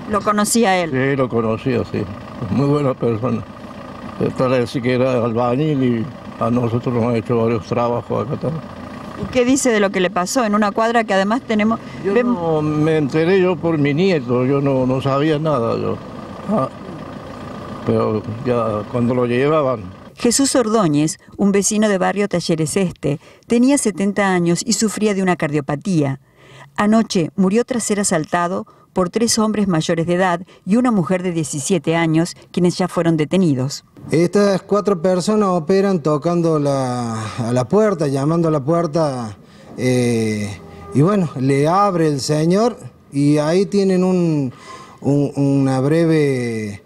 ¿Lo conocía él? Sí, lo conocía, sí. Muy buena persona. Parece que era albañil y a nosotros nos ha hecho varios trabajos acá también. ¿Y qué dice de lo que le pasó en una cuadra que además tenemos? Yo no, me enteré yo por mi nieto, yo no sabía nada yo. Pero ya cuando lo llevaban. Jesús Ordóñez, un vecino de barrio Talleres Este, tenía 70 años y sufría de una cardiopatía. Anoche murió tras ser asaltado por 3 hombres mayores de edad y una mujer de 17 años, quienes ya fueron detenidos. Estas 4 personas operan tocando a la puerta, llamando a la puerta, y bueno, le abre el señor y ahí tienen una breve,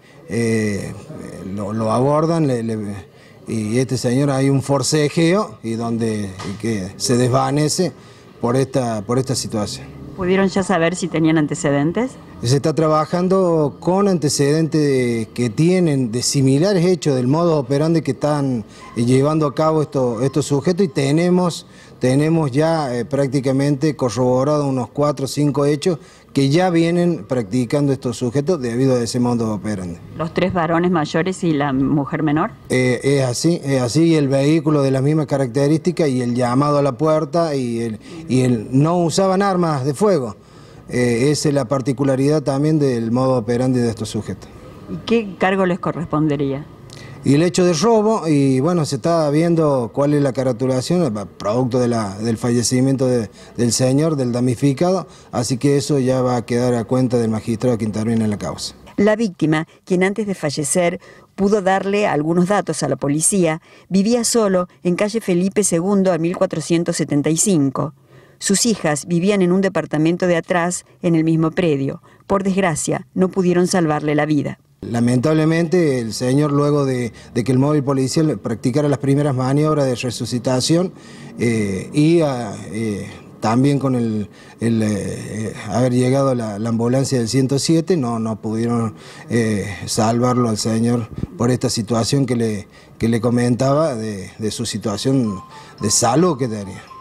lo abordan y este señor hay un forcejeo y donde que se desvanece por esta situación. ¿Pudieron ya saber si tenían antecedentes? Se está trabajando con antecedentes que tienen de similares hechos del modo operandi que están llevando a cabo estos sujetos y tenemos ya prácticamente corroborado unos 4 o 5 hechos que ya vienen practicando estos sujetos debido a ese modo operandi. ¿Los 3 varones mayores y la mujer menor? Es así, el vehículo de las mismas características y el llamado a la puerta y no usaban armas de fuego. Esa es la particularidad también del modo operandi de estos sujetos. ¿Y qué cargo les correspondería? Y el hecho de robo, y bueno, se está viendo cuál es la caratulación, producto del fallecimiento del señor, del damnificado, así que eso ya va a quedar a cuenta del magistrado que interviene en la causa. La víctima, quien antes de fallecer pudo darle algunos datos a la policía, vivía solo en calle Felipe II al 1475. Sus hijas vivían en un departamento de atrás en el mismo predio. Por desgracia, no pudieron salvarle la vida. Lamentablemente, el señor, luego de que el móvil policial practicara las primeras maniobras de resucitación también con haber llegado la ambulancia del 107, no pudieron salvarlo al señor por esta situación que le comentaba de su situación de salud que tenía.